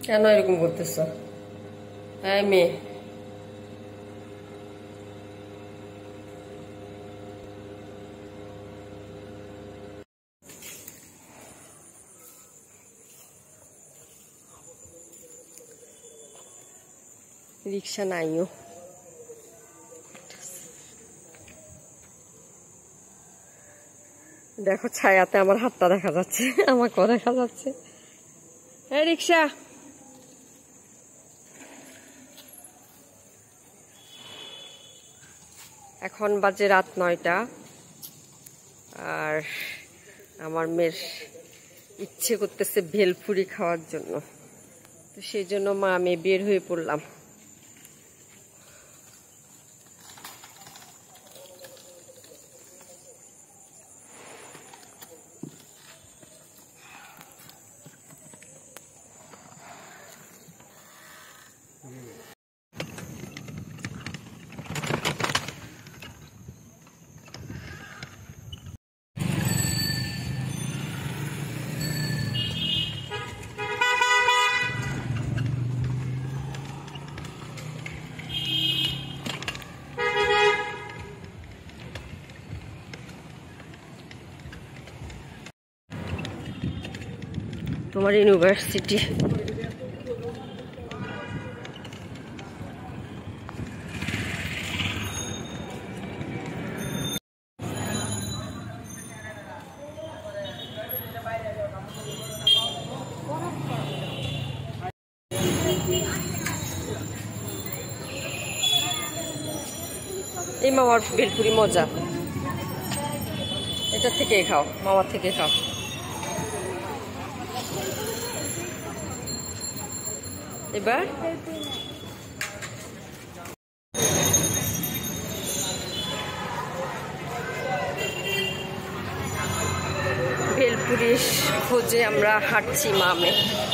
কেন এরকম করতেছ? এই মেয়ে, রিক্সা নাইও। দেখো ছায়াতে আমার হাতটা দেখা যাচ্ছে, আমাকেও দেখা যাচ্ছে। এই রিক্সা, এখন বাজে রাত 9টা। আর আমার মেয়ের ইচ্ছে করতেছে ভেলপুরি খাওয়ার জন্য, তো সেই জন্য মা আমি বের হয়ে পড়লাম। তোমার ইউনিভার্সিটি এই মামার ভেলপুরি মজা, এটা থেকে খাও, মামার থেকে খাও। এবার ভেলপুরির খোঁজে আমরা হাঁটছি মামে।